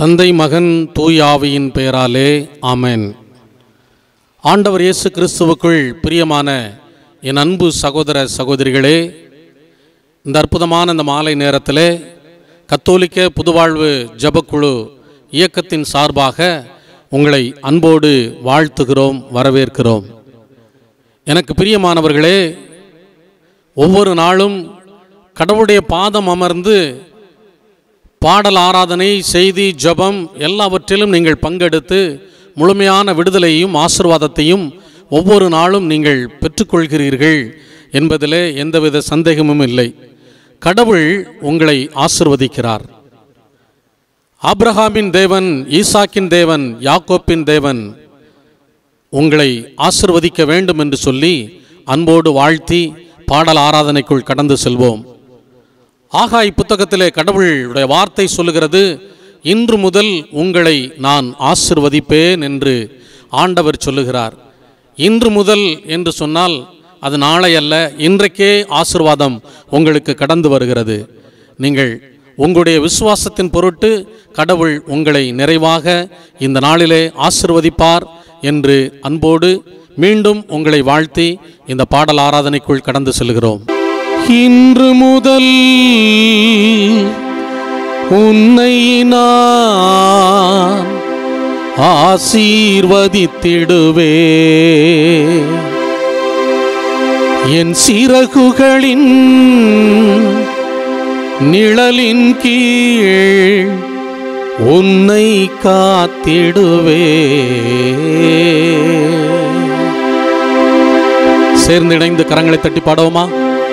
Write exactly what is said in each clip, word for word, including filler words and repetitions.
தந்தை மகன் தூய ஆவியின் பெயராலே ஆமென். ஆண்டவர் இயேசு கிறிஸ்துவுக்குள் பிரியமான என் அன்பு சகோதர சகோதரிகளே, இந்த அற்புதமான இந்த மாலை நேரத்திலே கத்தோலிக்க புதுவாழ்வு ஜபக்குழு இயக்கத்தின் சார்பாக உங்களை அன்போடு வாழ்த்துகிறோம், வரவேற்கிறோம். எனக்கு பிரியமானவர்களே, ஒவ்வொரு நாளும் கடவுளுடைய பாதம் அமர்ந்து பாடல், ஆராதனை, செய்தி, ஜபம் எல்லாவற்றிலும் நீங்கள் பங்கெடுத்து முழுமையான விடுதலையும் ஆசீர்வாதத்தையும் ஒவ்வொரு நாளும் நீங்கள் பெற்றுக்கொள்கிறீர்கள் என்பதிலே எந்தவித சந்தேகமும் இல்லை. கடவுள் உங்களை ஆசீர்வதிக்கிறார். ஆபிரகாமின் தேவன், ஈசாக்கின் தேவன், யாக்கோப்பின் தேவன் உங்களை ஆசீர்வதிக்க வேண்டும் என்று சொல்லி அன்போடு வாழ்த்தி பாடல் ஆராதனைக்குள் கடந்து செல்வோம். ஆகாய் புத்தகத்திலே கடவுளுடைய வார்த்தை சொல்லுகிறது, இன்று முதல் உங்களை நான் ஆசீர்வதிப்பேன் என்று ஆண்டவர் சொல்லுகிறார். இன்று முதல் என்று சொன்னால் அது நாளை அல்ல, இன்றைக்கே ஆசீர்வாதம் உங்களுக்கு கடந்து வருகிறது. நீங்கள் உங்களுடைய விசுவாசத்தின் பொருட்டு கடவுள் உங்களை நிறைவாக இந்த நாளிலே ஆசீர்வதிப்பார் என்று அன்போடு மீண்டும் உங்களை வாழ்த்தி இந்த பாடல் ஆராதனைக்குள் கடந்து செல்கிறோம். இன்று முதல் உன்னை நான் ஆசீர்வதித்திடுவே, என் சிறகுகளின் நிழலின் கீழ் உன்னை காத்திடுவே. சேர்ந்து இணைந்து கரங்களை தட்டி பாடுவோமா?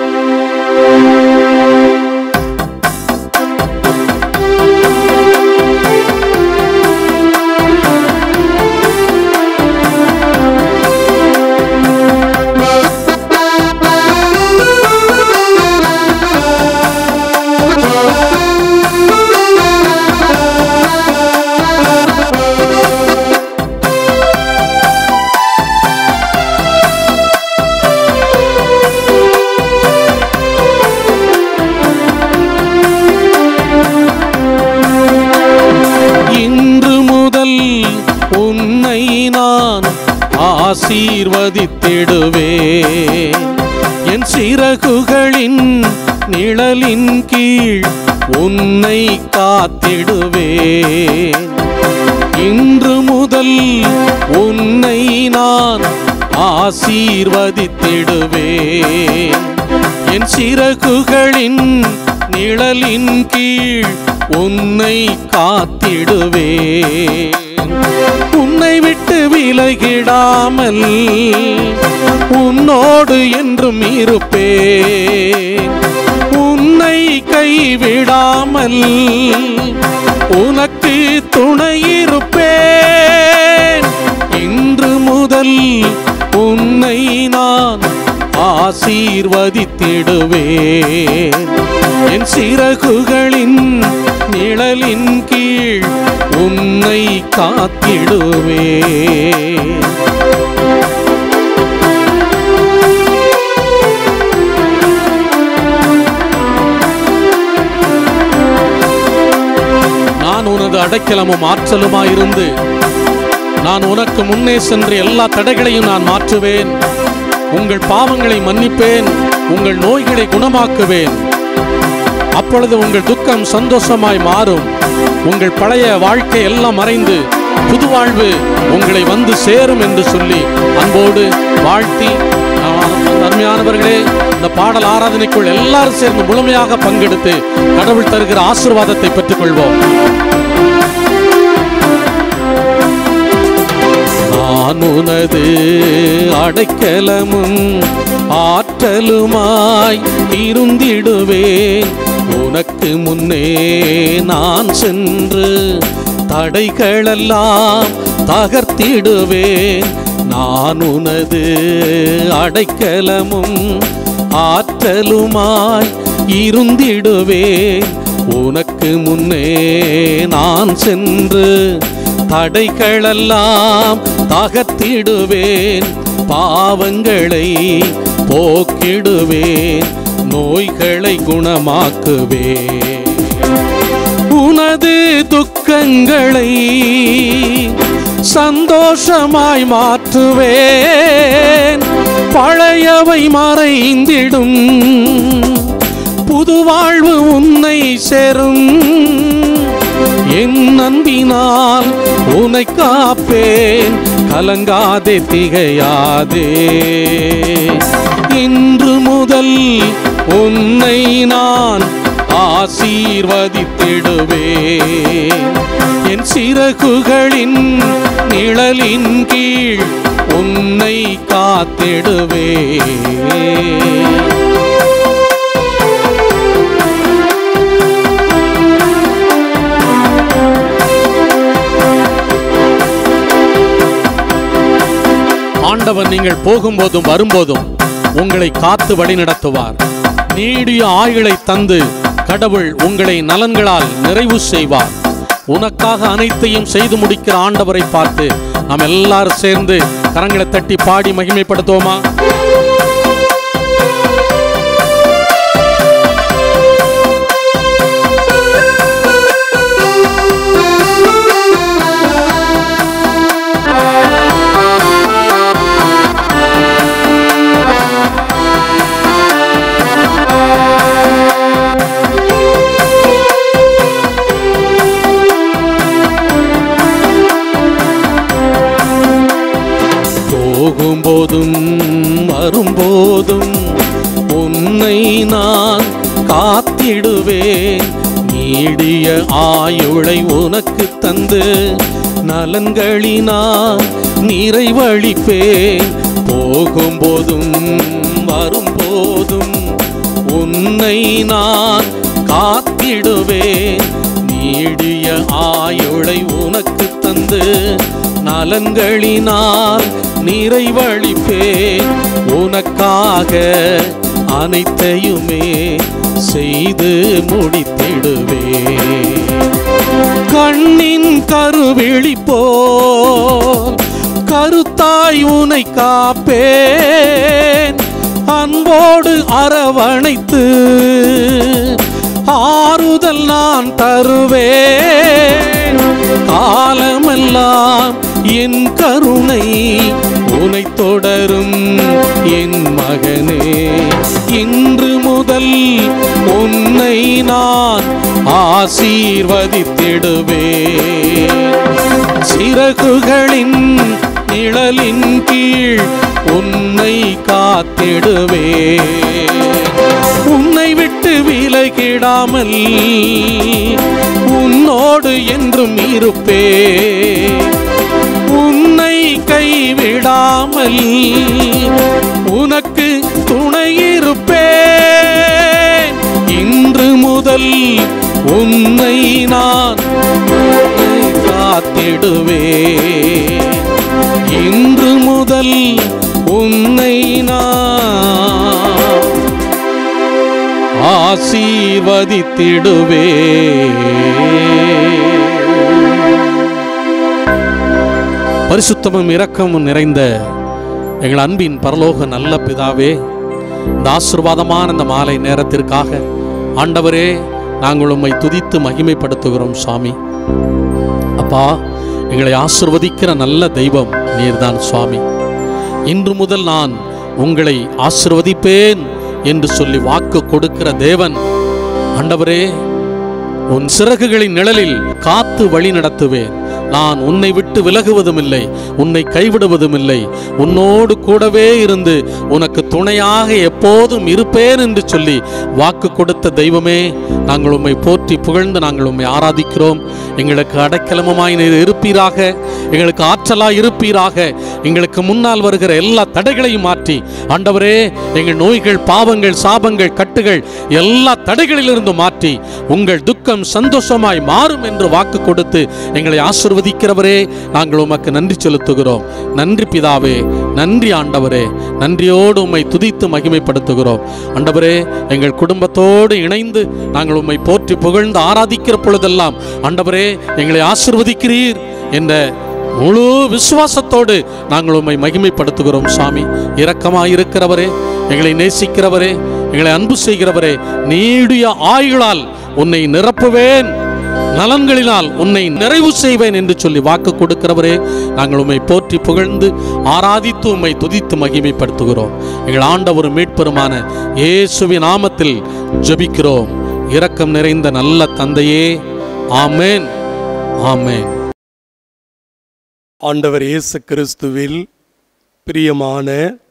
ஆசீர்வதித்திடுவே, என் சிறகுகளின் நிழலின் கீழ் உன்னை காத்திடுவே. இன்று முதல் உன்னை நான் ஆசீர்வதித்திடுவே, என் சிறகுகளின் நிழலின் கீழ் உன்னை காத்திடுவே. உன்னை விட்டு விலகிடாமல் உன்னோடு என்றும் இருப்பேன், உன்னை கைவிடாமல் உனக்கு துணை இருப்பேன். இன்று முதல் உன்னை நான் ஆசீர்வதித்திடுவேன், என் சிறகுகளின் நிழலின் கீழ் உன்னை காத்திடுவே. நான் உனது அடைக்கலமும் ஆற்றலுமாயிருந்து நான் உனக்கு முன்னே சென்று எல்லா தடைகளையும் நான் மாற்றுவேன். உங்கள் பாவங்களை மன்னிப்பேன், உங்கள் நோய்களை குணமாக்குவேன். அப்பொழுது உங்கள் துக்கம் சந்தோஷமாய் மாறும். உங்கள் பழைய வாழ்க்கை எல்லாம் மறைந்து புது வாழ்வு உங்களை வந்து சேரும் என்று சொல்லி அன்போடு வாழ்த்தி, அருமையானவர்களே, இந்த பாடல் ஆராதனைக்குள் எல்லாரும் சேர்ந்து முழுமையாக பங்கெடுத்து கடவுள் தருகிற ஆசீர்வாதத்தை பெற்றுக் கொள்வோம். நான் உனது அடைக்கலமும் ஆற்றலுமாய் இருந்திடுவேன், உனக்கு முன்னே நான் சென்று தடைகளெல்லாம் தகர்த்திடுவேன். நான் உனது அடைக்கலமும் ஆற்றலுமாய் இருந்திடுவேன், உனக்கு முன்னே நான் சென்று தடைகளெல்லாம் தகர்த்திடுவேன். பாவங்களை போக்கிடுவேன், நோய்களை குணமாக்குவேன். உனது துக்கங்களை சந்தோஷமாய் மாற்றுவேன். பழையவை மறைந்திடும், புது வாழ்வு உன்னை சேரும். என் அன்பினால் உன்னை காப்பேன், கலங்காதே திகையாதே. இன்று முதல் உன்னை நான் ஆசீர்வதித்திடுவேன். என் சிறகுகளின் நிழலின் கீழ் உன்னை காத்திடுவேன். ஆண்டவர் நீங்கள் போகும்போதும் வரும்போதும் உங்களை காத்து வழி நடத்துவார். நீடிய ஆயுளை தந்து கடவுள் உங்களை நலன்களால் நிறைவு செய்வார். உனக்காக அனைத்தையும் செய்து முடிக்கிற ஆண்டவரை பார்த்து நாம் எல்லாரும் சேர்ந்து கரங்களை தட்டி பாடி மகிமைப்படுத்துவோமா? போகும்போதும் வரும்போதும் உன்னை நான் காத்திடுவேன். நீடிய ஆயுளை உனக்கு தந்து நலன்களினால் நிறைவளிப்பேன். போகும்போதும் வரும்போதும் உன்னை நான் காத்திடுவேன். நீடிய ஆயுளை உனக்கு தந்து நலன்களினால் நிறைவளிப்பேன். உனக்காக அனைத்தையுமே செய்து முடித்திடுவேன். கண்ணின் கருவிழி போல் கருத்தாய் உனை காப்பேன். அன்போடு அரவணைத்து ஆறுதல் நான் தருவேன். காலமெல்லாம் என் கருணை உனை தொடரும் என் மகனே. இன்று முதல் உன்னை நான் ஆசீர்வதித்திடுவேன். சிறகுகளின் நிழலின் கீழ் உன்னை காத்திடுவேன். உன்னை விட்டு விலகிடாமல் உன்னோடு என்றும் இருப்பேன். உன்னை கைவிடாமல் உனக்கு துணை இருப்பேன். இன்று முதல் உன்னை நான் காத்திடுவேன். இன்று முதல் உன்னை நான் ஆசீர்வதித்திடுவேன். பரிசுத்தமும் இரக்கமும் நிறைந்த எங்கள் அன்பின் பரலோக நல்ல பிதாவே, இந்த ஆசீர்வாதமான இந்த மாலை நேரத்திற்காக ஆண்டவரே நாங்கள் உம்மை துதித்து மகிமைப்படுத்துகிறோம். சுவாமி அப்பா, எங்களை ஆசீர்வதிக்கிற நல்ல தெய்வம் நீர்தான் சுவாமி. இன்று முதல் நான் உங்களை ஆசீர்வதிப்பேன் என்று சொல்லி வாக்கு கொடுக்கிற தேவன் ஆண்டவரே, உன் சிறகுகளின் நிழலில் காத்து வழி நடத்துவேன். நான் உன்னை விட்டு விலகுவதும் இல்லை, உன்னை கைவிடுவதும் இல்லை. உன்னோடு கூடவே இருந்து உனக்கு துணையாக எப்போதும் இருப்பேன் என்று சொல்லி வாக்கு கொடுத்த தெய்வமே, நாங்கள் உம்மை போற்றி புகழ்ந்து நாங்கள் உம்மை ஆராதிக்கிறோம். எங்களுக்கு அடைக்கலமாய் நீர் இருப்பீராக, எங்களுக்கு ஆற்றலாய் இருப்பீராக. எங்களுக்கு முன்னால் வருகிற எல்லா தடைகளையும் மாற்றி ஆண்டவரே, எங்கள் நோய்கள், பாவங்கள், சாபங்கள், கட்டுகள் எல்லா தடைகளிலிருந்து மாற்றி உங்கள் துக்கம் சந்தோஷமாய் மாறும் என்று வாக்கு கொடுத்து எங்களை ஆசீர்வதிக்கிறவரே, நாங்கள் உமக்கு நன்றி செலுத்துகிறோம். நன்றி பிதாவே, நன்றி ஆண்டவரே. நன்றியோடு உம்மை துதித்து மகிமைப்படுத்துகிறோம். ஆண்டவரே, எங்கள் குடும்பத்தோடு இணைந்து நாங்கள் உம்மை போற்றி புகழ்ந்து ஆராதிக்கிற பொழுதெல்லாம் ஆண்டவரே எங்களை ஆசீர்வதிக்கிறீர் என்ற முழு விசுவாசத்தோடு நாங்கள் உம்மை மகிமைப்படுத்துகிறோம். சாமி, இரக்கமாயிருக்கிறவரே, எங்களை நேசிக்கிறவரே, எங்களை அன்பு செய்கிறவரே, நீடிய ஆயுளால் உன்னை நிரப்புவேன் நலன்களினால் உன்னை நிறைவு செய்வேன் என்று சொல்லி வாக்கு கொடுக்கிறவரே, நாங்கள் உம்மை போற்றி புகழ்ந்து ஆராதித்து உம்மை துதித்து மகிமைப்படுத்துகிறோம். எங்கள் ஆண்டவர் மீட்பெருமான இயேசுவின் நாமத்தில் ஜெபிக்கிறோம். இரக்கம் நிறைந்த நல்ல தந்தையே, ஆமென், ஆமென். ஆண்டவர் இயேசு கிறிஸ்துவில் பிரியமான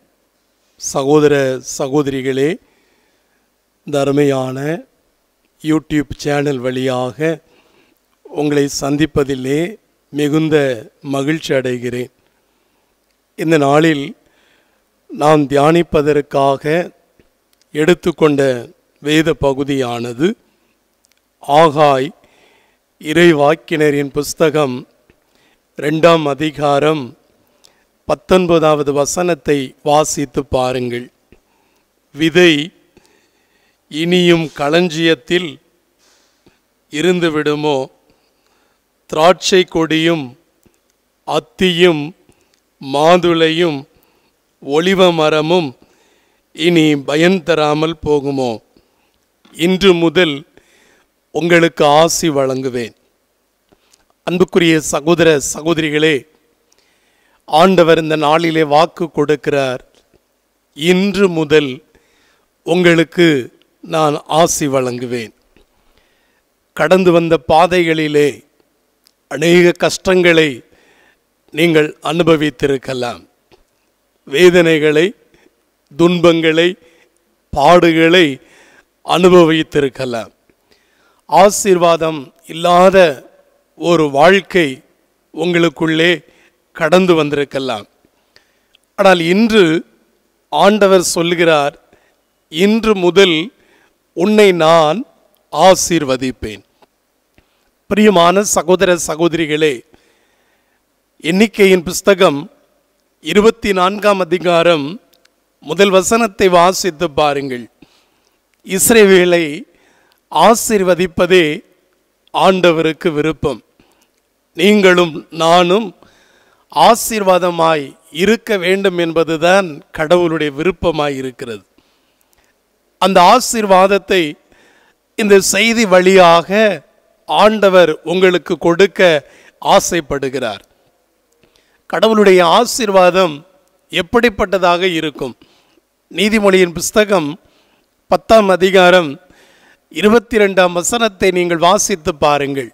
சகோதர சகோதரிகளே, இந்த அருமையான யூடியூப் சேனல் வழியாக உங்களை சந்திப்பதிலே மிகுந்த மகிழ்ச்சி அடைகிறேன். இந்த நாளில் நாம் தியானிப்பதற்காக எடுத்துக்கொண்ட வேத பகுதியானது ஆகாய் இறைவாக்கினரின் புஸ்தகம் ரெண்டாம் அதிகாரம் பத்தொன்பதாவது வசனத்தை வாசித்து பாருங்கள். விதை இனியும் களஞ்சியத்தில் இருந்து விடுமோ? திராட்சை கொடியும் அத்தியும் மாதுளையும் ஒலிவ மரமும் இனி பயன் தராமல் போகுமோ? இன்று முதல் உங்களுக்கு ஆசி வழங்குவேன். அன்புக்குரிய சகோதர சகோதரிகளே, ஆண்டவர் இந்த நாளிலே வாக்கு கொடுக்கிறார். இன்று முதல் உங்களுக்கு நான் ஆசி வழங்குவேன். கடந்து வந்த பாதைகளிலே அநேக கஷ்டங்களை நீங்கள் அனுபவித்திருக்கலாம். வேதனைகளை, துன்பங்களை, பாடுகளை அனுபவித்திருக்கலாம். ஆசீர்வாதம் இல்லாத ஒரு வாழ்க்கை உங்களுக்குள்ளே கடந்து வந்திருக்கலாம். ஆனால் இன்று ஆண்டவர் சொல்கிறார், இன்று முதல் உன்னை நான் ஆசீர்வதிப்பேன். பிரியமான சகோதர சகோதரிகளே, எண்ணிக்கையின் புஸ்தகம் இருபத்தி நான்காம் அதிகாரம் முதல் வசனத்தை வாசித்து பாருங்கள். இஸ்ரவேலை ஆசீர்வதிப்பதே ஆண்டவருக்கு விருப்பம். நீங்களும் நானும் ஆசீர்வாதமாய் இருக்க வேண்டும் என்பதுதான் கடவுளுடைய விருப்பமாய் இருக்கிறது. அந்த ஆசீர்வாதத்தை இந்த செய்தி வழியாக ஆண்டவர் உங்களுக்கு கொடுக்க ஆசைப்படுகிறார். கடவுளுடைய ஆசீர்வாதம் எப்படிப்பட்டதாக இருக்கும்? நீதிமொழியின் புஸ்தகம் பத்தாம் அதிகாரம் இருபத்தி ரெண்டாம் வசனத்தை நீங்கள் வாசித்து பாருங்கள்.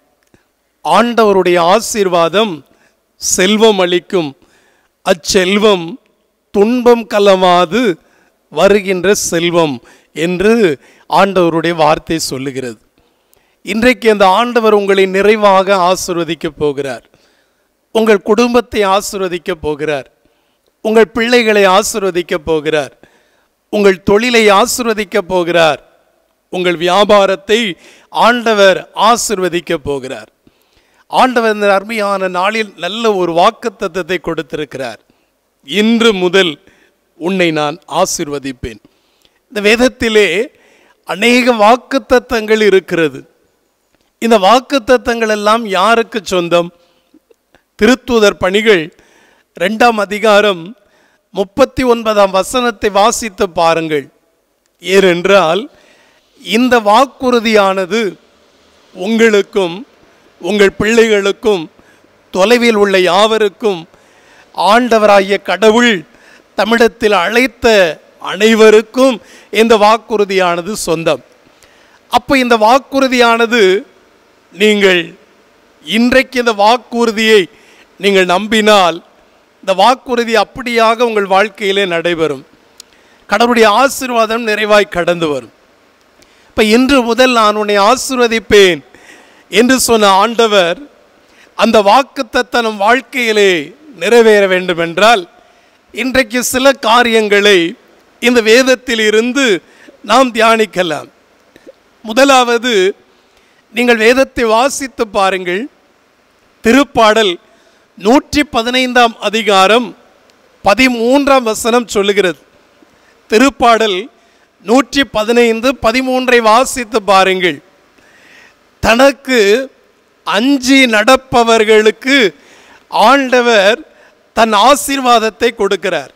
ஆண்டவருடைய ஆசீர்வாதம் செல்வம் அளிக்கும், அச்செல்வம் துன்பம் கலவாது வருகின்ற செல்வம் என்று ஆண்டவருடைய வார்த்தை சொல்லுகிறது. இன்றைக்கு அந்த ஆண்டவர் உங்களை நிறைவாக ஆசீர்வதிக்க போகிறார். உங்கள் குடும்பத்தை ஆசீர்வதிக்க போகிறார். உங்கள் பிள்ளைகளை ஆசீர்வதிக்க போகிறார். உங்கள் தொழிலை ஆசீர்வதிக்க போகிறார். உங்கள் வியாபாரத்தை ஆண்டவர் ஆசீர்வதிக்க போகிறார். ஆண்டவர் இந்த அருமையான நாளில் நல்ல ஒரு வாக்குத்தத்தத்தை கொடுத்திருக்கிறார். இன்று முதல் உன்னை நான் ஆசீர்வதிப்பேன். இந்த வேதத்திலே அநேக வாக்குத்தத்தங்கள் இருக்கிறது. இந்த வாக்குத்தத்தங்கள் எல்லாம் யாருக்கு சொந்தம்? திருத்தூதர் பணிகள் இரண்டாம் அதிகாரம் முப்பத்தி ஒன்பதாம் வசனத்தை வாசித்து பாருங்கள். ஏனென்றால் இந்த வாக்குறுதியானது உங்களுக்கும் உங்கள் பிள்ளைகளுக்கும் தொலைவில் உள்ள யாவருக்கும் ஆண்டவராகிய கடவுள் தமிழத்தில் அழைத்த அனைவருக்கும் இந்த வாக்குறுதியானது சொந்தம். அப்போ இந்த வாக்குறுதியானது நீங்கள் இன்றைக்கு இந்த வாக்குறுதியை நீங்கள் நம்பினால் இந்த வாக்குறுதி அப்படியாக உங்கள் வாழ்க்கையிலே நடைபெறும். கடவுளுடைய ஆசீர்வாதம் நிறைவாய் கடந்து வரும். இப்போ இன்று முதல் நான் உன்னை ஆசீர்வதிப்பேன் என்று சொன்ன ஆண்டவர் அந்த வாக்குத்தத்தம் நம் வாழ்க்கையிலே நிறைவேற வேண்டும் என்றால் இன்றைக்கு சில காரியங்களை இந்த வேதத்தில் இருந்து நாம் தியானிக்கலாம். முதலாவது, நீங்கள் வேதத்தை வாசித்து பாருங்கள். திருப்பாடல் நூற்றி பதினைந்தாம் அதிகாரம் பதிமூன்றாம் வசனம் சொல்லுகிறது. திருப்பாடல் நூற்றி பதினைந்து பதிமூன்றை வாசித்து பாருங்கள். தனக்கு அஞ்சி நடப்பவர்களுக்கு ஆண்டவர் தன் ஆசீர்வாதத்தை கொடுக்கிறார்.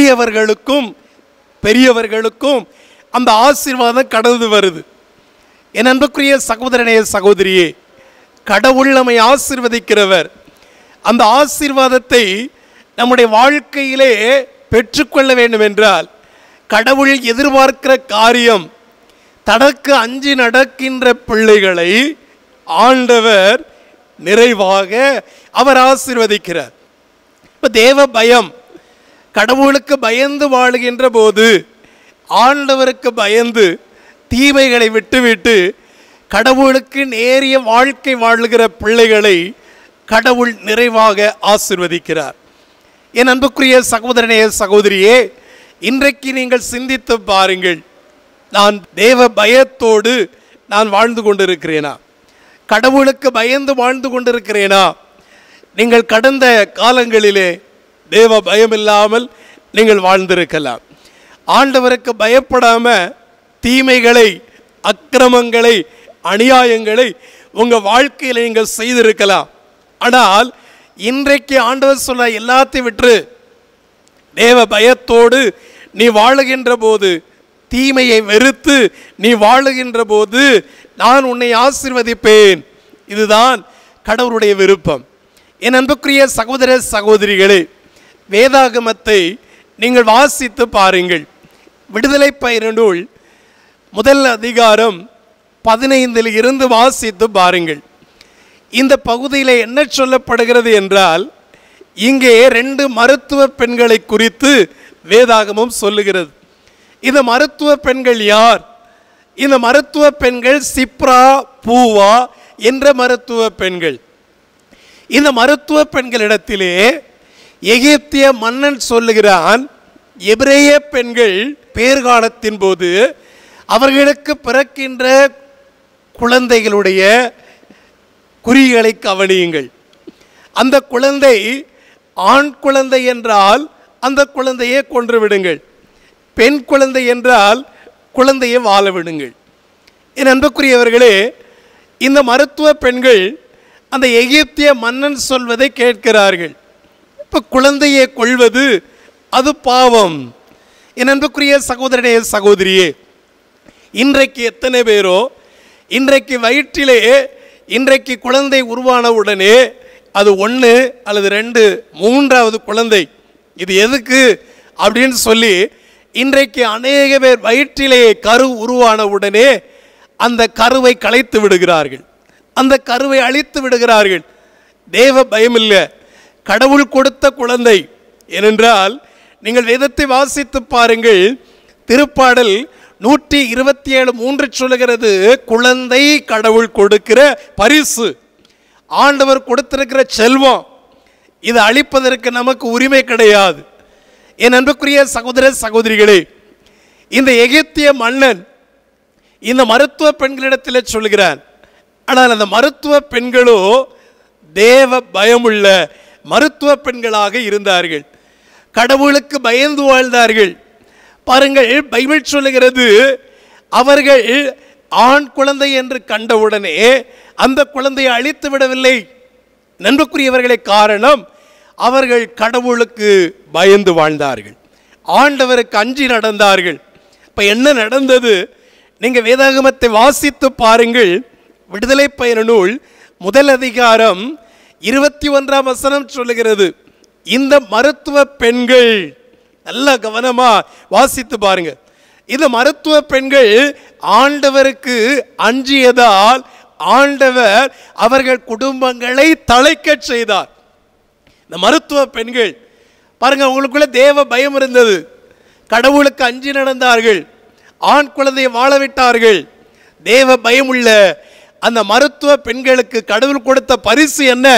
சிறியவர்களுக்கும் பெரியவர்களுக்கும் அந்த ஆசீர்வாதம் கடந்து வருது. என் அன்புக்குரிய சகோதரனே சகோதரியே, கடவுள் நம்மை ஆசீர்வதிக்கிறவர். அந்த ஆசீர்வாதத்தை நம்முடைய வாழ்க்கையிலே பெற்றுக்கொள்ள வேண்டும் என்றால் கடவுள் எதிர்பார்க்கிற காரியம், தனக்கு அஞ்சி நடக்கின்ற பிள்ளைகளை ஆண்டவர் நிறைவாக அவர் ஆசீர்வதிக்கிறார். இப்போ தேவ பயம், கடவுளுக்கு பயந்து வாழுகின்ற போது, ஆண்டவருக்கு பயந்து தீமைகளை விட்டுவிட்டு கடவுளுக்கு நேரிய வாழ்க்கை வாழுகிற பிள்ளைகளை கடவுள் நிறைவாக ஆசீர்வதிக்கிறார். என் அன்புக்குரிய சகோதரனே சகோதரியே, இன்றைக்கு நீங்கள் சிந்தித்து பாருங்கள், நான் தேவ பயத்தோடு நான் வாழ்ந்து கொண்டிருக்கிறேனா? கடவுளுக்கு பயந்து வாழ்ந்து கொண்டிருக்கிறேனா? நீங்கள் கடந்த காலங்களிலே தேவ பயம் இல்லாமல் நீங்கள் வாழ்ந்திருக்கலாம். ஆண்டவருக்கு பயப்படாம தீமைகளை, அக்கிரமங்களை, அநியாயங்களை உங்கள் வாழ்க்கையில் நீங்கள் செய்திருக்கலாம். ஆனால் இன்றைக்கு ஆண்டவர் சொல்ல எல்லாத்தையும் விட்டு தேவ பயத்தோடு நீ வாழுகின்ற போது, தீமையை வெறுத்து நீ வாழுகின்ற போது நான் உன்னை ஆசீர்வதிப்பேன். இதுதான் கடவுளுடைய விருப்பம். என் அன்புக்குரிய சகோதர சகோதரிகளே, வேதாகமத்தை நீங்கள் வாசித்து பாருங்கள். விடுதலை பயண நூல் முதல் அதிகாரம் பதினைந்தில் இருந்து வாசித்து பாருங்கள். இந்த பகுதியில் என்ன சொல்லப்படுகிறது என்றால், இங்கே ரெண்டு மருத்துவ பெண்களை குறித்து வேதாகமம் சொல்லுகிறது. இந்த மருத்துவ பெண்கள் யார்? இந்த மருத்துவ பெண்கள் சிப்ரா, பூவா என்ற மருத்துவ பெண்கள். இந்த மருத்துவ பெண்களிடத்திலே எகிப்திய மன்னன் சொல்லுகிறான், எபிரேய பெண்கள் பேர்காலத்தின் போது அவர்களுக்கு பிறக்கின்ற குழந்தைகளுடைய குறிகளை கவனியுங்கள். அந்த குழந்தை ஆண் குழந்தை என்றால் அந்த குழந்தையை கொன்று விடுங்கள், பெண் குழந்தை என்றால் குழந்தையை வாழ விடுங்கள். என் அன்புக்குரியவர்களே, இந்த மருத்துவ பெண்கள் அந்த எகிப்திய மன்னன் சொல்வதை கேட்கிறார்கள். இப்போ குழந்தையை கொள்வது அது பாவம். என் அன்புக்குரிய சகோதரனே சகோதரியே, இன்றைக்கு எத்தனை பேரோ இன்றைக்கு வயிற்றிலே இன்றைக்கு குழந்தை உருவான உடனே அது ஒன்று அல்லது ரெண்டு மூன்றாவது குழந்தை, இது எதுக்கு அப்படின்னு சொல்லி இன்றைக்கு அநேக பேர் வயிற்றிலே கரு உருவான உடனே அந்த கருவை கலைத்து விடுகிறார்கள், அந்த கருவை அழித்து விடுகிறார்கள். தேவ பயம் இல்லை, கடவுள் கொடுத்த குழந்தை. ஏனென்றால் நீங்கள் வேதத்தை வாசித்து பாருங்கள், திருப்பாடல் நூற்றி இருபத்தி ஏழு மூன்று சொல்லுகிறது, குழந்தை கடவுள் கொடுக்கிற பரிசு, ஆண்டவர் கொடுத்திருக்கிற செல்வம். இதை அழிப்பதற்கு நமக்கு உரிமை கிடையாது. என் அன்புக்குரிய சகோதர சகோதரிகளே, இந்த எகிப்திய மன்னன் இந்த மருத்துவ பெண்களிடத்தில் சொல்கிறான். ஆனால் அந்த மருத்துவ பெண்களோ தேவ பயமுள்ள மருத்துவ பெண்களாக இருந்தார்கள், கடவுளுக்கு பயந்து வாழ்ந்தார்கள். பாருங்கள், பைபிள் சொல்லுகிறது, அவர்கள் ஆண் குழந்தை என்று கண்டவுடனே அந்த குழந்தையை அழித்து விடவில்லை. நண்புக்குரியவர்களை காரணம், அவர்கள் கடவுளுக்கு பயந்து வாழ்ந்தார்கள், ஆண்டவருக்கு அஞ்சி நடந்தார்கள். இப்போ என்ன நடந்தது? நீங்கள் வேதாகமத்தை வாசித்து பாருங்கள். விடுதலை பயண நூல் முதல் அதிகாரம் இருபத்தி ஒன்றாம் வசனம் சொல்லுகிறது, இந்த மருத்துவ பெண்கள், நல்ல கவனமா வாசித்து பாருங்க, இந்த மருத்துவ பெண்கள் ஆண்டவருக்கு அஞ்சியதால் ஆண்டவர் அவர்கள் குடும்பங்களை தழைக்க செய்தார். இந்த மருத்துவ பெண்கள் பாருங்க, அவங்களுக்குள்ள தேவ பயம் இருந்தது, கடவுளுக்கு அஞ்சி நடந்தார்கள், ஆண் குழந்தையை வாழ விட்டார்கள். தேவ பயம் உள்ள அந்த மருத்துவ பெண்களுக்கு கடவுள் கொடுத்த பரிசு என்ன?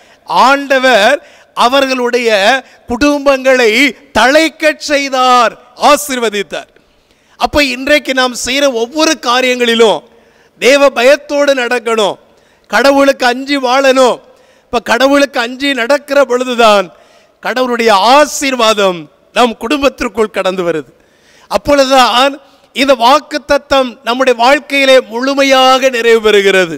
ஆண்டவர் அவர்களுடைய குடும்பங்களை தழைக்க செய்தார், ஆசீர்வதித்தார். அப்ப இன்றைக்கு நாம் செய்கிற ஒவ்வொரு காரியங்களிலும் தேவ பயத்தோடு நடக்கணும், கடவுளுக்கு அஞ்சி வாழணும். இப்ப கடவுளுக்கு அஞ்சி நடக்கிற பொழுதுதான் கடவுளுடைய ஆசீர்வாதம் நம் குடும்பத்திற்குள் கடந்து வருது. அப்பொழுதுதான் இந்த வாக்கு தத்தம் நம்முடைய வாழ்க்கையிலே முழுமையாக நிறைவு பெறுகிறது.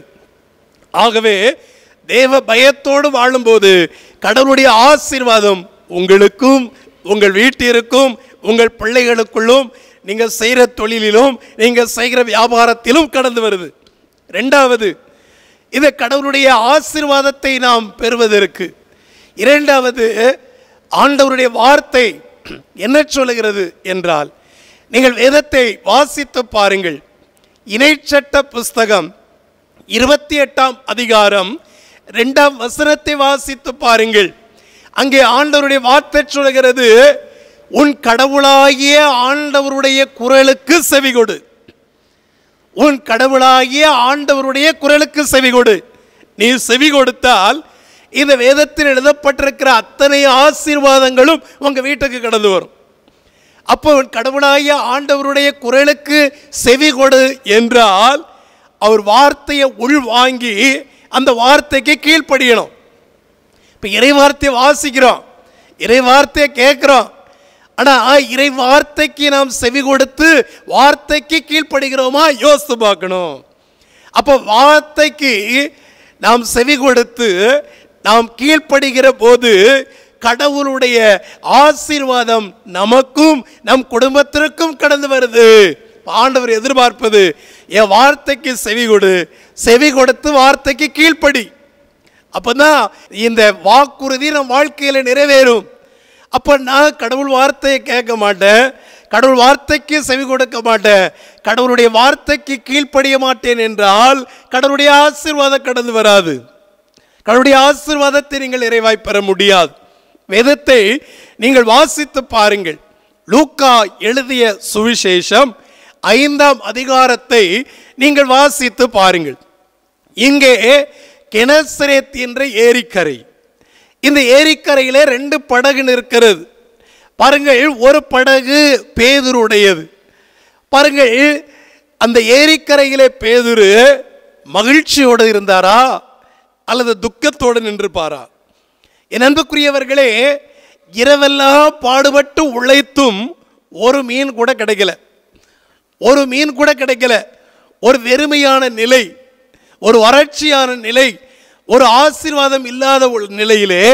ஆகவே தேவ பயத்தோடு வாழும்போது கடவுளுடைய ஆசீர்வாதம் உங்களுக்கும் உங்கள் வீட்டிற்கும் உங்கள் பிள்ளைகளுக்குள்ளும் நீங்கள் செய்கிற தொழிலிலும் நீங்கள் செய்கிற வியாபாரத்திலும் கடந்து வருது. இரண்டாவது, இந்த கடவுளுடைய ஆசீர்வாதத்தை நாம் பெறுவதற்கு இரண்டாவது ஆண்டவருடைய வார்த்தை என்ன சொல்லுகிறது என்றால், நீங்கள் வேதத்தை வாசித்து பாருங்கள். இணைச்சட்ட புஸ்தகம் இருபத்தி எட்டாம் அதிகாரம் இரண்டாம் வசனத்தை வாசித்து பாருங்கள். அங்கே ஆண்டவருடைய வார்த்தை சொல்கிறது, உன் கடவுளாகிய ஆண்டவருடைய குரலுக்கு செவிகொடு. உன் கடவுளாகிய ஆண்டவருடைய குரலுக்கு செவிகொடு. நீ செவி கொடுத்தால் இந்த வேதத்தில் எழுதப்பட்டிருக்கிற அத்தனை ஆசீர்வாதங்களும் உங்க வீட்டுக்கு கடந்து வரும். அப்போ உன் கடவுளாகிய ஆண்டவருடைய குரலுக்கு செவி கொடு என்றால் அவர் வார்த்தையை உள் வாங்கி அந்த வார்த்தைக்கு கீழ்ப்படியணும். இப்போ இறை வார்த்தையை வாசிக்கிறோம், இறை வார்த்தையை கேட்குறோம், ஆனால் இறை வார்த்தைக்கு நாம் செவி கொடுத்து வார்த்தைக்கு கீழ்ப்படுகிறோமா யோசித்து பார்க்கணும். அப்போ வார்த்தைக்கு நாம் செவி கொடுத்து நாம் கீழ்ப்படுகிற போது கடவுளுடைய ஆசீர்வாதம் நமக்கும் நம் குடும்பத்திற்கும் கடந்து வருது. ஆண்டவர் எதிர்பார்ப்பது, என் வார்த்தைக்கு செவி கொடு, செவி கொடுத்து வார்த்தைக்கு கீழ்ப்படி. அப்பதான் இந்த வாக்குறுதி நம் வாழ்க்கையில் நிறைவேறும். அப்போ நான் கடவுள் வார்த்தையை கேட்க மாட்டேன், கடவுள் வார்த்தைக்கு செவி கொடுக்க மாட்டேன், கடவுளுடைய வார்த்தைக்கு கீழ்ப்படிய மாட்டேன் என்றால் கடவுளுடைய ஆசீர்வாதம் கடந்து வராது. கடவுளுடைய ஆசீர்வாதத்தை நீங்கள் நிறைவாய் பெற முடியாது. வேதத்தை நீங்கள் வாசித்து பாருங்கள். லூக்கா எழுதிய சுவிசேஷம் ஐந்தாம் அதிகாரத்தை நீங்கள் வாசித்து பாருங்கள். இங்கே கெனசரேத் என்ற ஏரிக்கரை, இந்த ஏரிக்கரையிலே ரெண்டு படகு இருக்கிறது. பாருங்கள், ஒரு படகு பேதுருடையது. பாருங்கள், அந்த ஏரிக்கரையிலே பேதுரு மகிழ்ச்சியோடு இருந்தாரா அல்லது துக்கத்தோடு நின்றுப்பாரா? என் அன்புக்குரியவர்களே, இரவெல்லாம் பாடுபட்டு உழைத்தும் ஒரு மீன் கூட கிடைக்கல, ஒரு மீன் கூட கிடைக்கல. ஒரு வெறுமையான நிலை, ஒரு வறட்சியான நிலை, ஒரு ஆசீர்வாதம் இல்லாத நிலையிலே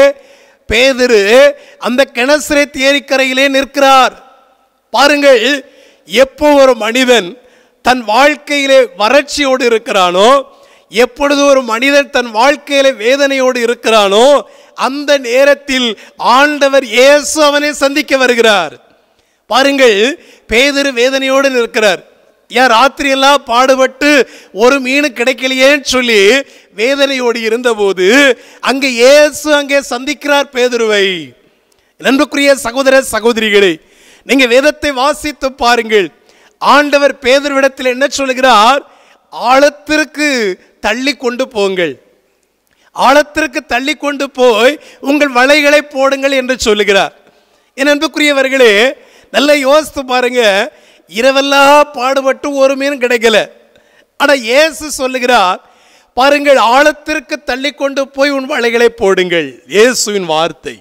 பேதுரு அந்த கெனசரேத் ஏரிக்கரையிலே நிற்கிறார். பாருங்கள், எப்போ ஒரு மனிதன் தன் வாழ்க்கையிலே வறட்சியோடு இருக்கிறானோ, எப்பொழுது ஒரு மனிதன் தன் வாழ்க்கையிலே வேதனையோடு இருக்கிறானோ, அந்த நேரத்தில் ஆண்டவர் இயேசு அவனை சந்திக்க வருகிறார். பாருங்கள், பேதுரு வேதனையோடு நிற்கிறார். ஏன் ராத்திரி எல்லாம் பாடுபட்டு ஒரு மீன் கிடைக்கலையேன்னு சொல்லி வேதனையோடு இருந்தபோது அங்கே இயேசு அங்கே சந்திக்கிறார் பேதுருவை. அன்புக்குரிய சகோதர சகோதரிகளே, நீங்க வேதத்தை வாசித்து பாருங்கள். ஆண்டவர் பேதுருவிடத்தில் என்ன சொல்கிறார்? ஆழத்திற்கு தள்ளி கொண்டு போங்கள், ஆழத்திற்கு தள்ளி கொண்டு போய் உங்கள் வலைகளை போடுங்கள் என்று சொல்லுகிறார். என் அன்புக்குரியவர்களே, நல்லா யோசித்து பாருங்க. இரவெல்லாம் பாடுபட்டு ஒரு மீன் கிடைக்கல, ஆனா இயேசு சொல்லுகிறார், பாருங்கள், ஆழத்திற்கு தள்ளி கொண்டு போய் உன் வலைகளை போடுங்கள். இயேசுவின் வார்த்தை,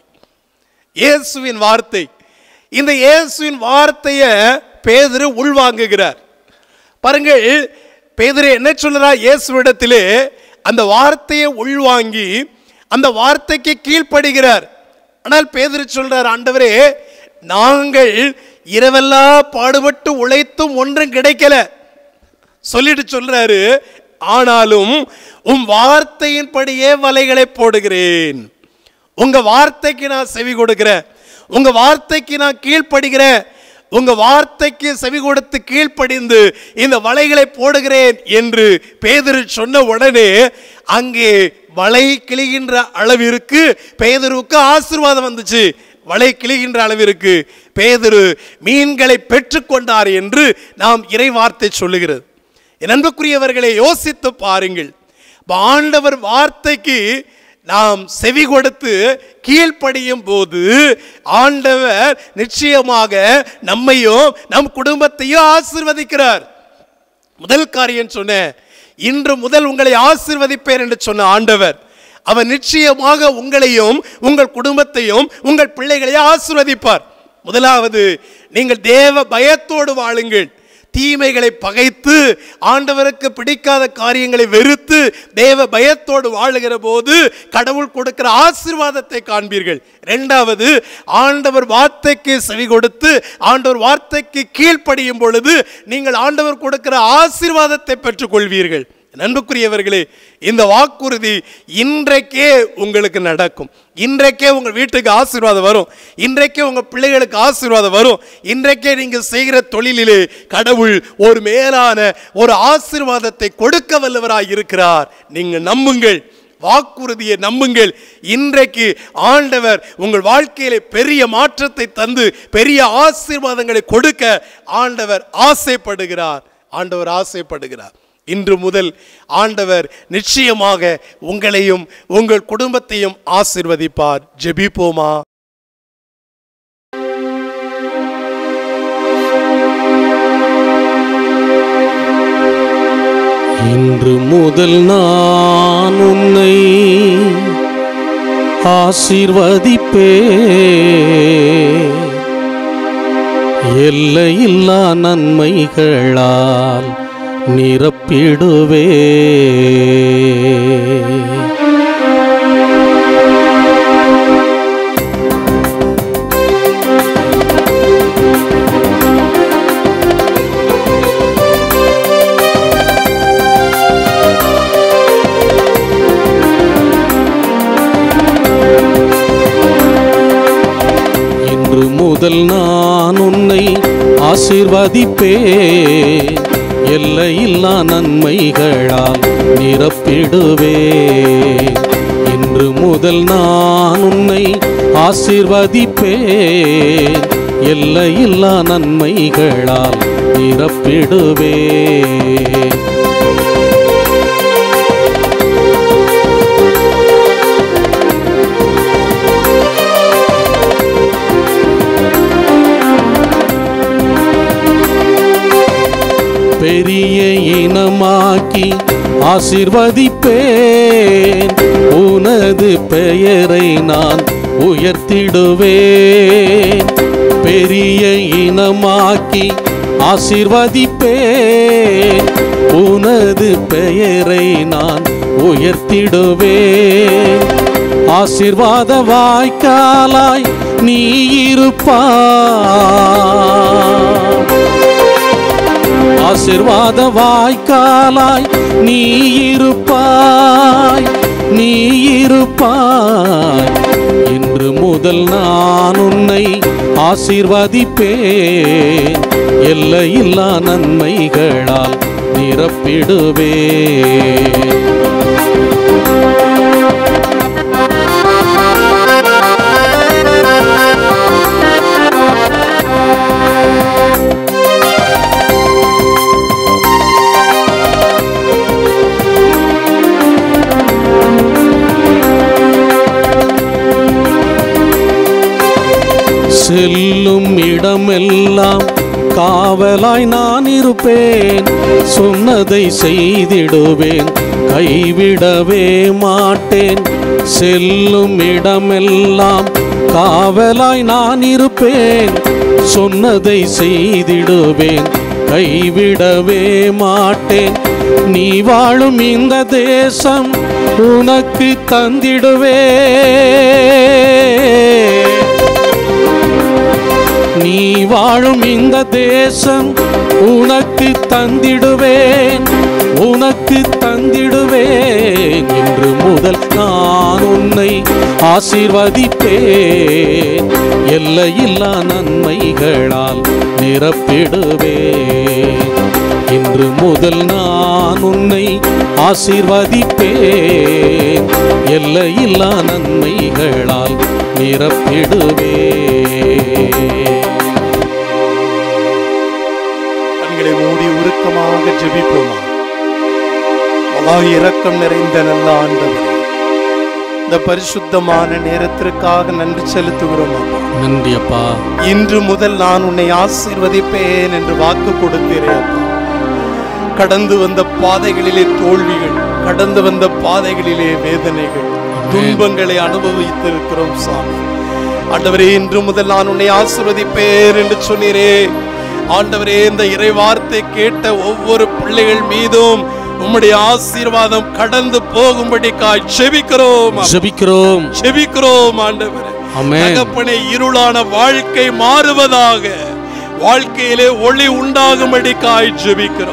இயேசுவின் வார்த்தை. இந்த இயேசுவின் வார்த்தையை பேதுரு உள்வாங்குகிறார். பாருங்கள், பேதுரு என்ன சொல்றார்? இயேசுவிடத்திலே அந்த வார்த்தையை உள்வாங்கி அந்த வார்த்தைக்கு கீழ்ப்படுகிறார். ஆனால் பேதுரு சொல்றார், ஆண்டவரே, நாங்கள் இரவெல்லாம் பாடுபட்டு உழைத்தும் ஒன்றும் கிடைக்கல சொல்லிட்டு சொல்றாரு, ஆனாலும் உம் வார்த்தையின்படியே வலைகளை போடுகிறேன். உங்க வார்த்தைக்கு நான் செவி கொடுக்கிறேன், உங்க வார்த்தைக்கு நான் கீழ்ப்படுகிறேன், உங்க வார்த்தைக்கு செவி கொடுத்து கீழ்ப்படிந்து இந்த வலைகளை போடுகிறேன் என்று பேதுரு சொன்ன உடனே அங்கே வலை கிழிகின்ற அளவிற்கு பேதுருவுக்கு ஆசீர்வாதம் வந்துச்சு. வலை கிழிகின்ற அளவிற்கு பேதுரு மீன்களை பெற்றுக்கொண்டார் என்று நாம் இறை வார்த்தை சொல்லுகிறது. என் அன்புக்குரியவர்களை யோசித்து பாருங்கள். ஆண்டவர் வார்த்தைக்கு நாம் செவி கொடுத்து கீழ்ப்படியும் போது ஆண்டவர் நிச்சயமாக நம்மையும் நம் குடும்பத்தையும் ஆசீர்வதிக்கிறார். முதல் காரியம் சொன்ன, இன்று முதல் உங்களை ஆசீர்வதிப்பேன் என்று சொன்ன ஆண்டவர், அவர் நிச்சயமாக உங்களையும் உங்கள் குடும்பத்தையும் உங்கள் பிள்ளைகளையும் ஆசீர்வதிப்பார். முதலாவது, நீங்கள் தேவ பயத்தோடு வாழுங்கள். தீமைகளை பகைத்து ஆண்டவருக்கு பிடிக்காத காரியங்களை வெறுத்து தேவ பயத்தோடு வாழுகிற போது கடவுள் கொடுக்கிற ஆசீர்வாதத்தை காண்பீர்கள். இரண்டாவது, ஆண்டவர் வார்த்தைக்கு செவி கொடுத்து ஆண்டவர் வார்த்தைக்கு கீழ்ப்படியும் பொழுது நீங்கள் ஆண்டவர் கொடுக்கிற ஆசீர்வாதத்தை பெற்றுக் கொள்வீர்கள். அன்புக்குரியவர்களே, இந்த வாக்குறுதி இன்றைக்கே உங்களுக்கு நடக்கும். இன்றைக்கே உங்கள் வீட்டுக்கு ஆசீர்வாதம் வரும். இன்றைக்கே உங்கள் பிள்ளைகளுக்கு ஆசீர்வாதம் வரும். இன்றைக்கே நீங்கள் செய்கிற தொழிலிலே கடவுள் ஒரு மேலான ஒரு ஆசீர்வாதத்தை கொடுக்க வல்லவராய் இருக்கிறார். நீங்கள் நம்புங்கள், வாக்குறுதியை நம்புங்கள். இன்றைக்கு ஆண்டவர் உங்கள் வாழ்க்கையிலே பெரிய மாற்றத்தை தந்து பெரிய ஆசீர்வாதங்களை கொடுக்க ஆண்டவர் ஆசைப்படுகிறார். ஆண்டவர் ஆசைப்படுகிறார். இன்று முதல் ஆண்டவர் நிச்சயமாக உங்களையும் உங்கள் குடும்பத்தையும் ஆசீர்வதிப்பார். ஜெபிப்போமா? இன்று முதல் நான் உன்னை ஆசீர்வதிப்பேன், எல்லையில்லா நன்மைகளால் நிரப்பிடுவே. இன்று முதல் நான் உன்னை ஆசீர்வதிப்பேன், எல்லையில்லா நன்மைகளால் நிரப்பிடுவே. இன்று முதல் நான் உன்னை ஆசீர்வதிப்பேன், எல்லையில்லா நன்மைகளால் நிரப்பிடுவே. பெரிய இனமாக்கி ஆசீர்வதிப்பேன், உனது பெயரை நான் உயர்த்திடுவேன். பெரிய இனமாக்கி ஆசீர்வதிப்பேன், உனது பெயரை நான் உயர்த்திடுவேன். ஆசீர்வாத வாய்க்காலாய் நீ இருப்பாய், ஆசீர்வாத வாய்க்காலாய் நீ இருப்பாய், நீ இருப்பாய். இன்று முதல் நான் உன்னை ஆசீர்வதிப்பேன், எல்லையில்லா நன்மைகளால் நிரப்பிடுவேன். செல்லும் இடமெல்லாம் காவலாய் நான் இருப்பேன், சொன்னதை செய்திடுவேன், கைவிடவே மாட்டேன். செல்லும் இடமெல்லாம் காவலாய் நான் இருப்பேன், சொன்னதை செய்திடுவேன், கைவிடவே மாட்டேன். நீ வாழும் இந்த தேசம் உனக்கு தந்திடுவேன், நீ வாழும் இந்த தேசம் உனக்கு தந்திடுவேன், உனக்கு தந்திடுவேன். இன்று முதல் நான் உன்னை ஆசீர்வதிப்பேன், எல்லையில்லா நன்மைகளால் நிரப்பிடுவேன். இன்று முதல் நான் உன்னை ஆசீர்வதிப்பேன், எல்லையில்லா நன்மைகளால் நிரப்பிடுவேன். கண்களை மூடி உருக்கமாக ஜெபிப்போமா? மகா இரக்கம் நிறைந்த நல்ல ஆண்டவரே, இந்த பரிசுத்தமான நேரத்திற்காக நன்றி செலுத்துகிறோம் அப்பா. நன்றி அப்பா. இன்று முதல் நான் உன்னை ஆசீர்வதிப்பேன் என்று வாக்கு கொடுத்தீரே அப்பா. கடந்து வந்த பாதைகளிலே தோல்விகள், கடந்து வந்த பாதைகளிலே வேதனைகள், துன்பங்களை அனுபவித்திருக்கிறோம் சாமி. ஆண்டவரே, இன்று முதல் நான் உன்னை ஆசீர்வதிப்பேன் என்று சொன்னீரே. ஆண்டவரே, இந்த இறை வார்த்தை கேட்ட ஒவ்வொரு பிள்ளைகள் மீதும் உம்முடைய ஆசீர்வாதம் கடந்து போகும்படிக்காய் ஜெபிக்கிறோம் ஜெபிக்கிறோம் ஜெபிக்கிறோம் ஆண்டவரே. தகப்பனே, இருளான வாழ்க்கை மாறுவதாக, வாழ்க்கையிலே ஒளி உண்டாகும்படிக்காய் ஜெபிக்கிறோம்.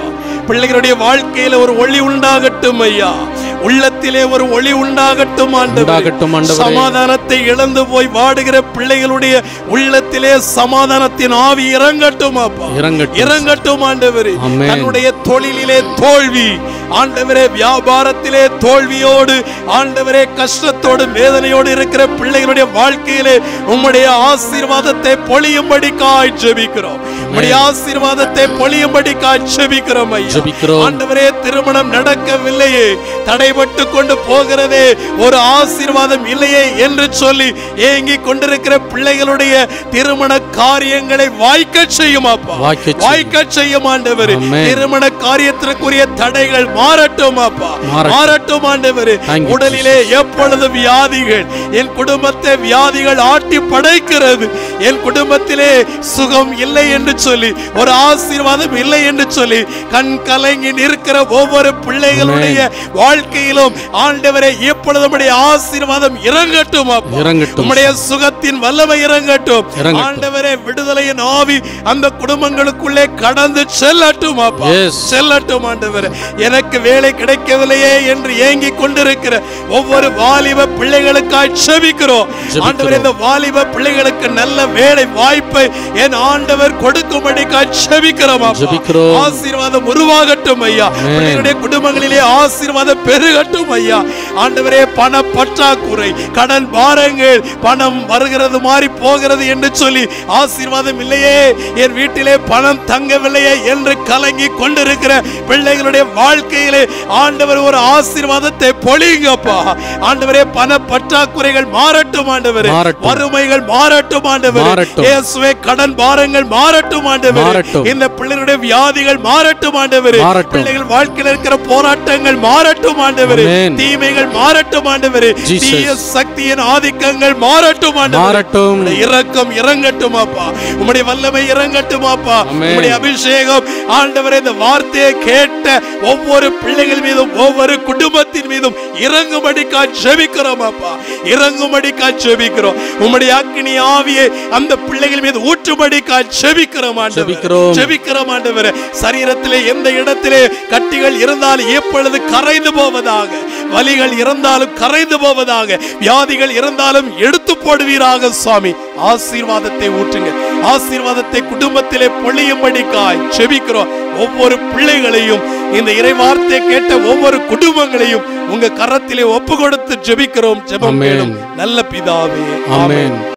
பிள்ளைகளுடைய வாழ்க்கையில ஒரு ஒளி உண்டாகட்டும் ஐயா, உள்ளத்திலே ஒரு ஒளி உண்டாகட்டும் ஆண்டவரே. சமாதானத்தை இழந்து போய் வாடுகிற பிள்ளைகளுடைய உள்ளத்திலே சமாதானத்தின் ஆவி இறங்கட்டும் அப்பா, இறங்கட்டும் ஆண்டவரே. தன்னுடைய தொழிலிலே தோல்வி ஆண்டவரே, வியாபாரத்திலே தோல்வியோடு ஆண்டவரே, கஷ்டத்தோடு வேதனையோடு இருக்கிற பிள்ளைகளுடைய வாழ்க்கையிலே உம்முடைய ஆசீர்வாதத்தை பொழியும்படிக்காய் ஜெபிக்கிறோம். உம்முடைய ஆசீர்வாதத்தை பொழியும்படிக்காய் ஜெபிக்கிறோம் ஐயா. ஆண்டவரே, திருமணம் நடக்கவில்லையே, தடைபட்டு கொண்டு போகிறதே, ஒரு ஆசீர்வாதம் இல்லையே என்று சொல்லி ஏங்கி கொண்டிருக்கிற பிள்ளைகளுடைய திருமண காரியங்களை வாய்க்க செய்யும் அப்பா, வாய்க்க செய்யும் ஆண்டவரே. திருமண காரியத்திற்குரிய தடைகள் மாறட்டும் அப்பா, மாறட்டும் ஆண்டவரே. உடலிலே எப்பொழுது வியாதிகள், என் குடும்பத்தை வியாதிகள் ஆட்டி படைக்கிறது, என் குடும்பத்திலே சுகம் இல்லை என்று சொல்லி, ஒரு ஆசீர்வாதம் இல்லை என்று சொல்லி கண் கலங்கி நிற்கிற ஒவ்வொரு பிள்ளைகளுடைய வாழ்க்கையிலும் ஆண்டவரே இப்பொழுது உம்முடைய ஆசீர்வாதம் இறங்கட்டும் அப்பா, உம்முடைய சுகத்தின் வல்லமை இறங்கட்டும் ஆண்டவரே. விடுதலையின் ஆவி அந்த குடும்பங்களுக்குள்ளே கடந்து செல்லட்டும் அப்பா, செல்லட்டும் ஆண்டவரே. எனக்கு வேலை கிடைக்கவில்லையே என்று ஏங்கி கொண்டிருக்கிற ஒவ்வொரு வாலிப பிள்ளைகளுக்காய் செபிக்கிறோம் ஆண்டவரே. இந்த வாலிப பிள்ளைகளுக்கு நல்ல வேலை வாய்ப்பை என் ஆண்டவர் கொடுக்கும்படிக்காய் செபிக்கிறோம். ஆசீர்வாதம் உருவாகட்டும் ஐயா, பிள்ளைகளுடைய குடும்பங்களிலே ஆசீர்வாதம் பெருகட்டும் ஐயா. ஆண்டவரே, பண பற்றாக்குறை, கடன் பாரங்கள், பணம் வருகிறது மாறி போகிறது என்று சொல்லி ஆசீர்வாதம் இல்லையே, என் வீட்டிலே பணம் தங்கவில்லையே என்று கலங்கி கொண்டிருக்கிற பிள்ளைகளுடைய வாழ்க்கையிலே ஆண்டவர் ஒரு ஆசீர்வாதத்தை பொழியுங்கப்பா ஆண்டவரே. பண பற்றாக்குறைகள் மாறட்டும் ஆண்டவரே, வறுமைகள் மாறட்டும் ஆண்டவரே. இயேசுவே, கடன் பாரங்கள் மாறட்டும் ஆண்டவரே. இந்த பிள்ளைகளுடைய வியாதிகள் மாறட்டும் ஆண்டவரே. பிள்ளைகள் வாழ்க்கையில் இருக்கிற போராட்டங்கள் மாறட்டும் ஆண்டவரே. தீமைகள் மாறட்டும் ஆண்டவரே. தீய சக்தியின் ஆதிக்கங்கள் மாறட்டும் ஆண்டவரே. இரக்கம் இறங்கட்டும் அப்பா, உம்முடைய வல்லமை இறங்கட்டும் அப்பா, உம்முடைய அபிஷேகம் ஆண்டவரே. இந்த வார்த்தையை கேட்ட ஒவ்வொரு பிள்ளைகள் மீதும் ஒவ்வொரு குடும்பத்தின் மீதும் இறங்கும்படிக்காய் ஜெபிக்கிறோம் அப்பா, இறங்கும்படிக்காய் ஜெபிக்கிறோம். உம்முடைய அக்கினி ஆவியை அந்த பிள்ளைகள் மீது ஊற்றும்படிக்காய் ஜெபிக்கிறோம் ஆண்டவரே, ஜெபிக்கிறோம் ஆண்டவரே. சரீரத்திலே எந்த இடத்திலே கட்டிகள் இருந்தாலும் எப்பொழுது கரைந்து போவதாக, வலிகள் இருந்தாலும் கரைந்து போவதாக, வியாதிகள் இருந்தாலும் எடுத்து போடுவீராக சுவாமி. ஆசீர்வாதத்தை ஊற்றுங்க, ஆசீர்வாதத்தை குடும்பத்திலே பொழியும்படிக்காய் ஜெபிக்கிறோம். ஒவ்வொரு பிள்ளைகளையும், இந்த இறை வார்த்தை கேட்ட ஒவ்வொரு குடும்பங்களையும் உங்க கரத்திலே ஒப்பு கொடுத்து ஜெபிக்கிறோம். ஜெபம் கேளும் நல்ல பிதாவே, ஆமென்.